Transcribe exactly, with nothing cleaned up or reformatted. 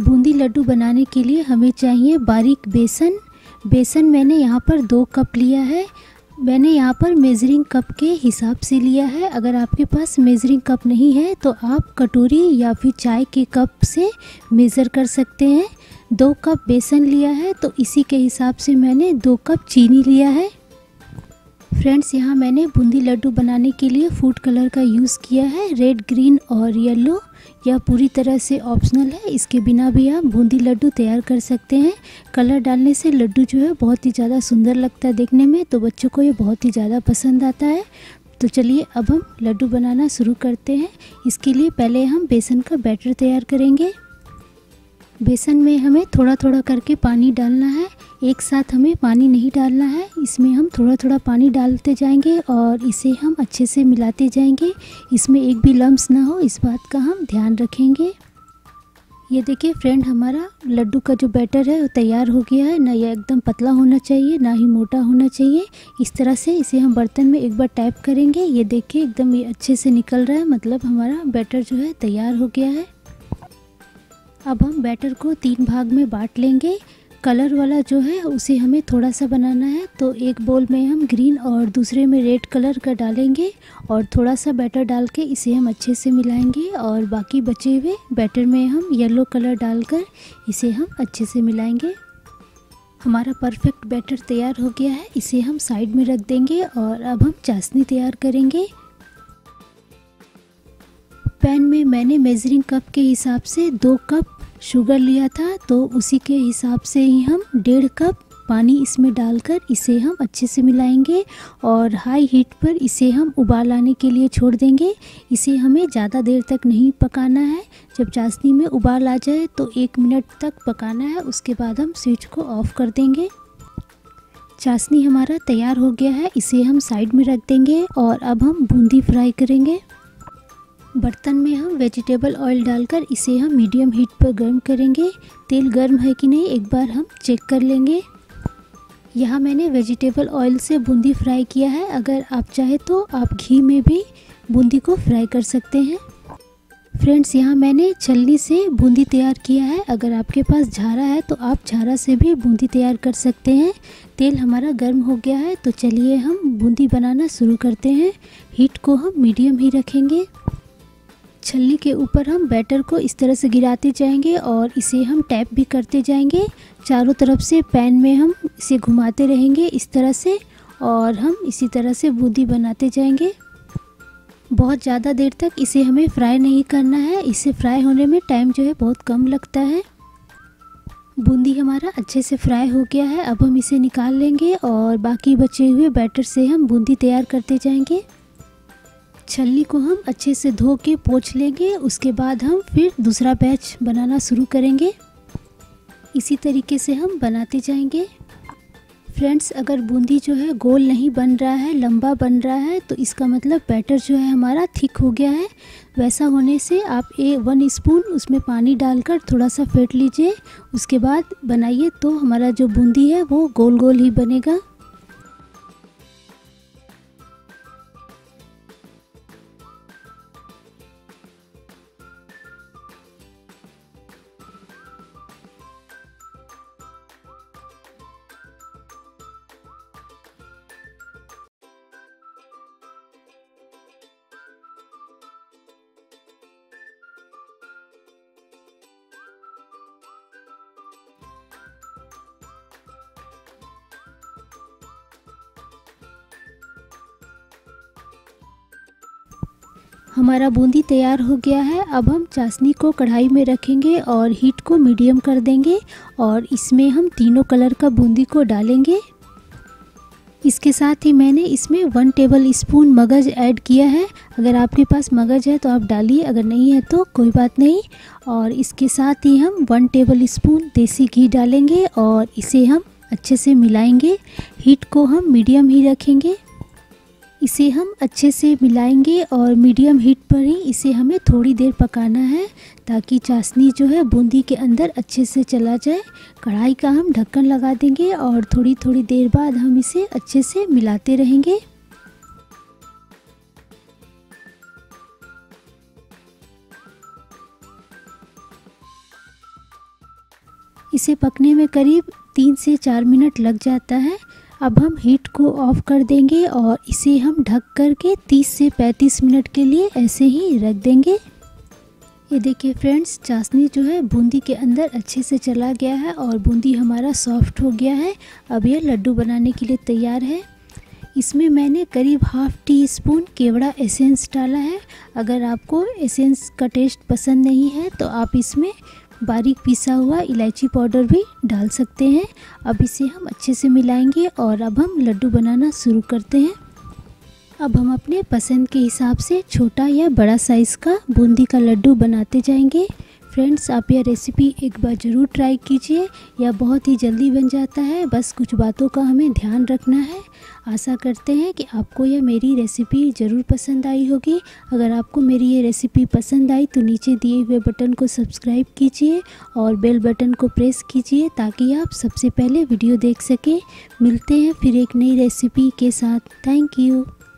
बूंदी लड्डू बनाने के लिए हमें चाहिए बारीक बेसन। बेसन मैंने यहाँ पर दो कप लिया है। मैंने यहाँ पर मेज़रिंग कप के हिसाब से लिया है। अगर आपके पास मेज़रिंग कप नहीं है तो आप कटोरी या फिर चाय के कप से मेज़र कर सकते हैं। दो कप बेसन लिया है तो इसी के हिसाब से मैंने दो कप चीनी लिया है। फ्रेंड्स, यहाँ मैंने बूंदी लड्डू बनाने के लिए फूड कलर का यूज़ किया है, रेड, ग्रीन और येलो। यह पूरी तरह से ऑप्शनल है, इसके बिना भी आप बूंदी लड्डू तैयार कर सकते हैं। कलर डालने से लड्डू जो है बहुत ही ज़्यादा सुंदर लगता है देखने में, तो बच्चों को ये बहुत ही ज़्यादा पसंद आता है। तो चलिए अब हम लड्डू बनाना शुरू करते हैं। इसके लिए पहले हम बेसन का बैटर तैयार करेंगे। बेसन में हमें थोड़ा थोड़ा करके पानी डालना है, एक साथ हमें पानी नहीं डालना है। इसमें हम थोड़ा थोड़ा पानी डालते जाएंगे और इसे हम अच्छे से मिलाते जाएंगे। इसमें एक भी लम्स ना हो, इस बात का हम ध्यान रखेंगे। ये देखिए फ्रेंड, हमारा लड्डू का जो बैटर है वो तैयार हो गया है। ना ये एकदम पतला होना चाहिए, ना ही मोटा होना चाहिए। इस तरह से इसे हम बर्तन में एक बार टैप करेंगे। ये देखिए एकदम ये अच्छे से निकल रहा है, मतलब हमारा बैटर जो है तैयार हो गया है। अब हम बैटर को तीन भाग में बांट लेंगे। कलर वाला जो है उसे हमें थोड़ा सा बनाना है, तो एक बोल में हम ग्रीन और दूसरे में रेड कलर का डालेंगे और थोड़ा सा बैटर डाल के इसे हम अच्छे से मिलाएंगे। और बाकी बचे हुए बैटर में हम येलो कलर डालकर इसे हम अच्छे से मिलाएंगे। हमारा परफेक्ट बैटर तैयार हो गया है, इसे हम साइड में रख देंगे। और अब हम चाशनी तैयार करेंगे। पैन में मैंने मेजरिंग कप के हिसाब से दो कप शुगर लिया था, तो उसी के हिसाब से ही हम डेढ़ कप पानी इसमें डालकर इसे हम अच्छे से मिलाएंगे और हाई हीट पर इसे हम उबाल आने के लिए छोड़ देंगे। इसे हमें ज़्यादा देर तक नहीं पकाना है। जब चाशनी में उबाल आ जाए तो एक मिनट तक पकाना है, उसके बाद हम स्विच को ऑफ कर देंगे। चाशनी हमारा तैयार हो गया है, इसे हम साइड में रख देंगे। और अब हम बूंदी फ्राई करेंगे। बर्तन में हम वेजिटेबल ऑयल डालकर इसे हम मीडियम हीट पर गर्म करेंगे। तेल गर्म है कि नहीं एक बार हम चेक कर लेंगे। यहाँ मैंने वेजिटेबल ऑयल से बूंदी फ्राई किया है। अगर आप चाहे तो आप घी में भी बूंदी को फ्राई कर सकते हैं। फ्रेंड्स, यहाँ मैंने छलनी से बूंदी तैयार किया है। अगर आपके पास झारा है तो आप झारा से भी बूंदी तैयार कर सकते हैं। तेल हमारा गर्म हो गया है, तो चलिए हम बूंदी बनाना शुरू करते हैं। हीट को हम मीडियम ही रखेंगे। छलनी के ऊपर हम बैटर को इस तरह से गिराते जाएंगे और इसे हम टैप भी करते जाएंगे। चारों तरफ से पैन में हम इसे घुमाते रहेंगे इस तरह से, और हम इसी तरह से बूंदी बनाते जाएंगे। बहुत ज़्यादा देर तक इसे हमें फ्राई नहीं करना है, इसे फ्राई होने में टाइम जो है बहुत कम लगता है। बूंदी हमारा अच्छे से फ्राई हो गया है। अब हम इसे निकाल लेंगे और बाकी बचे हुए बैटर से हम बूंदी तैयार करते जाएंगे। छलनी को हम अच्छे से धो के पोंछ लेंगे, उसके बाद हम फिर दूसरा बैच बनाना शुरू करेंगे। इसी तरीके से हम बनाते जाएंगे। फ्रेंड्स, अगर बूंदी जो है गोल नहीं बन रहा है, लंबा बन रहा है, तो इसका मतलब बैटर जो है हमारा थिक हो गया है। वैसा होने से आप ए वन स्पून उसमें पानी डालकर थोड़ा सा फेंट लीजिए, उसके बाद बनाइए, तो हमारा जो बूंदी है वो गोल गोल ही बनेगा। हमारा बूंदी तैयार हो गया है। अब हम चाशनी को कढ़ाई में रखेंगे और हीट को मीडियम कर देंगे और इसमें हम तीनों कलर का बूंदी को डालेंगे। इसके साथ ही मैंने इसमें वन टेबल स्पून मगज ऐड किया है। अगर आपके पास मगज है तो आप डालिए, अगर नहीं है तो कोई बात नहीं। और इसके साथ ही हम वन टेबल स्पून देसी घी डालेंगे और इसे हम अच्छे से मिलाएंगे। हीट को हम मीडियम ही रखेंगे। इसे हम अच्छे से मिलाएंगे और मीडियम हीट पर ही इसे हमें थोड़ी देर पकाना है, ताकि चाशनी जो है बूंदी के अंदर अच्छे से चला जाए। कढ़ाई का हम ढक्कन लगा देंगे और थोड़ी थोड़ी देर बाद हम इसे अच्छे से मिलाते रहेंगे। इसे पकने में करीब तीन से चार मिनट लग जाता है। अब हम हीट को ऑफ कर देंगे और इसे हम ढक कर के तीस से पैंतीस मिनट के लिए ऐसे ही रख देंगे। ये देखिए फ्रेंड्स, चाशनी जो है बूंदी के अंदर अच्छे से चला गया है और बूंदी हमारा सॉफ्ट हो गया है। अब ये लड्डू बनाने के लिए तैयार है। इसमें मैंने करीब हाफ टी स्पून केवड़ा एसेंस डाला है। अगर आपको एसेंस का टेस्ट पसंद नहीं है तो आप इसमें बारीक पिसा हुआ इलायची पाउडर भी डाल सकते हैं। अब इसे हम अच्छे से मिलाएंगे और अब हम लड्डू बनाना शुरू करते हैं। अब हम अपने पसंद के हिसाब से छोटा या बड़ा साइज़ का बूंदी का लड्डू बनाते जाएंगे। फ्रेंड्स, आप यह रेसिपी एक बार ज़रूर ट्राई कीजिए। यह बहुत ही जल्दी बन जाता है, बस कुछ बातों का हमें ध्यान रखना है। आशा करते हैं कि आपको यह मेरी रेसिपी ज़रूर पसंद आई होगी। अगर आपको मेरी ये रेसिपी पसंद आई तो नीचे दिए हुए बटन को सब्सक्राइब कीजिए और बेल बटन को प्रेस कीजिए ताकि आप सबसे पहले वीडियो देख सकें। मिलते हैं फिर एक नई रेसिपी के साथ। Thank you.